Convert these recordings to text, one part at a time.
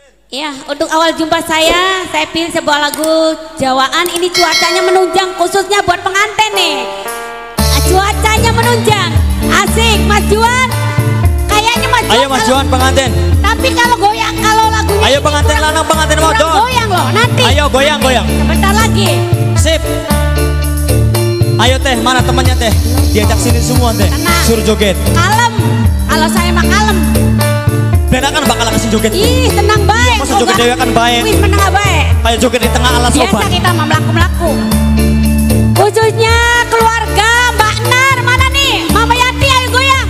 Ya, untuk awal jumpa saya pilih sebuah lagu Jawaan. Ini cuacanya menunjang khususnya buat pengantin nih. Cuacanya menunjang, asik Mas Juan. Kayaknya Mas Juan. Ayo Mas Juan pengantin. Tapi kalau goyang, kalau lagunya ayo pengantin lanang, pengantin modal. Goyang loh nanti. Ayo goyang. Sebentar lagi. Sip. Ayo teh, mana temannya teh? Diajak sini semua teh. Tenang. Suruh joget. Kalem. Kalau saya mah kalem. Beda kan bakal kasih joget. Ih, tenang baik. Masa joget dewe kan baik. Wih, menengah baik. Kayak joget di tengah alas soban. Biasa kita mah melaku-melaku. Khususnya keluarga Mbak Nar, mana nih? Mama Yati, ayo goyang.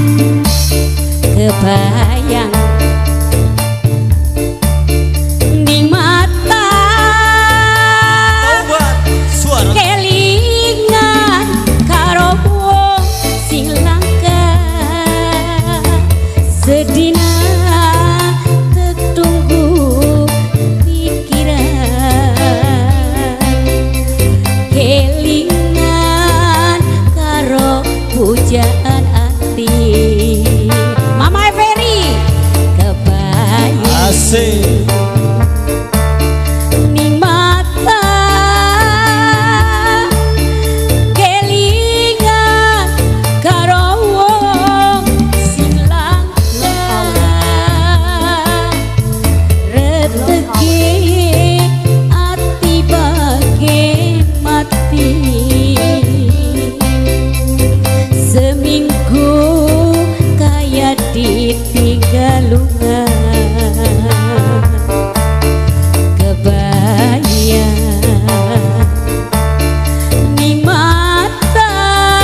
Kebayang di mata suara kelingan karo wong sing langka sedina tetunggu pikiran kelingan karo pujaan ati Mama Ferry kebayang asik. ning mata kelingan karo wong sing langka reteki ati bage mati seminggu kaya ditinggal lunga kebayang ning mata.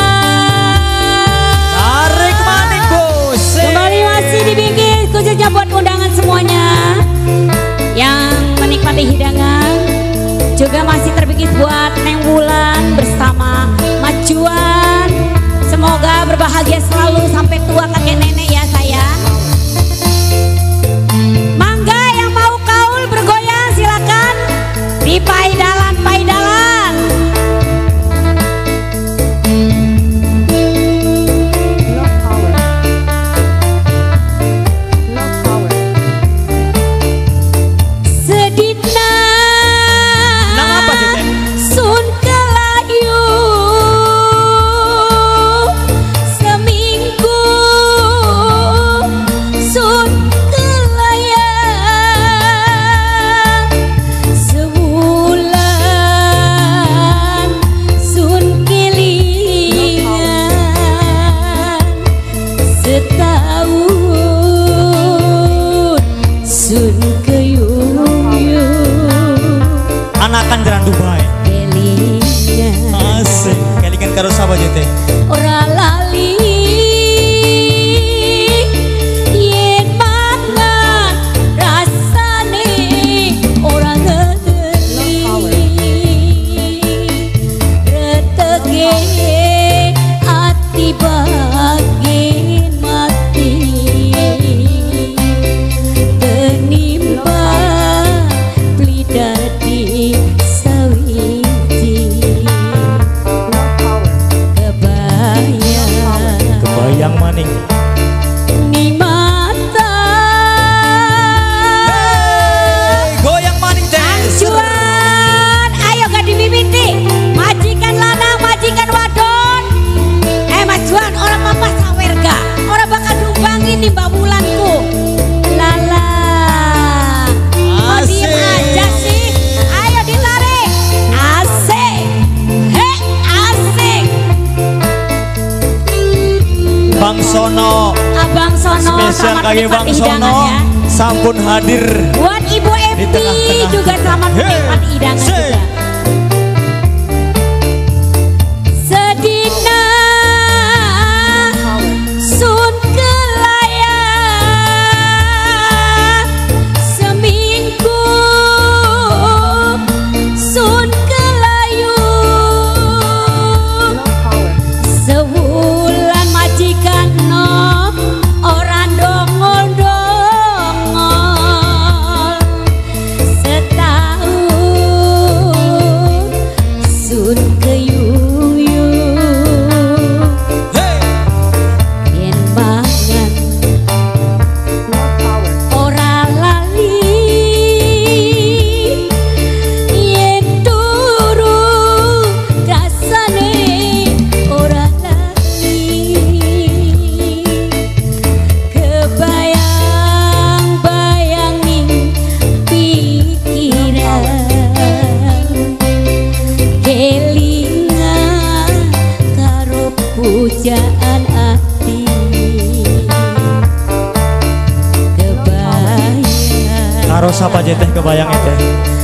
Tarik manik bos. Kembali masih dibikin khususnya buat undangan semuanya yang menikmati hidangan. Juga masih terbikin buat Neng Wulan bersama Mas Juan. Semoga berbahagia selalu sampai tua kakek nenek ya sayang. Mangga yang mau kaul bergoyang silakan di paidalan. Sedina Nang apa sih teh? sun kelayu seminggu sun kelayang sebulan sun kelingan setahun sun keyuyung Anakan jalan Dubai. kelingan Asik. Kelingan karo sapa aja teh? ora lali yen mangan rasane ora ngerti retege ati bagian mati tenimba plidadi sawiji Kebayang maning. ni mata Goyang maning teh. Juan, ayo gak dimimiti majikan lanang, majikan wadon. Mas Juan, orang mama sawer gak? Orang bakal dumbangi nih Mbak Wulanku. Lala kok diem aja sih? Ayo ditarik. Asik. Asik. Bang Sono. Abang Sono Spesial selamat kaki menikmati Bang hidangan Sono. ya. Sampun hadir. Buat Ibu Di Epi tengah-tengah juga kita. selamat menikmati hidangan Say. juga. Sedina sun kelayang seminggu sun kelayung sebulan majikan no orang dongol-dongol setahun pujaan hati kebayang karo sapa teh kebayang teh